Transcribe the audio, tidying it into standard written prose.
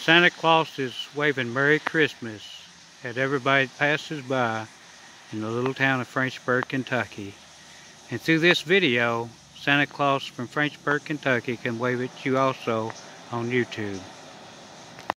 Santa Claus is waving Merry Christmas at everybody that passes by in the little town of Frenchburg, Kentucky. And through this video, Santa Claus from Frenchburg, Kentucky can wave at you also on YouTube.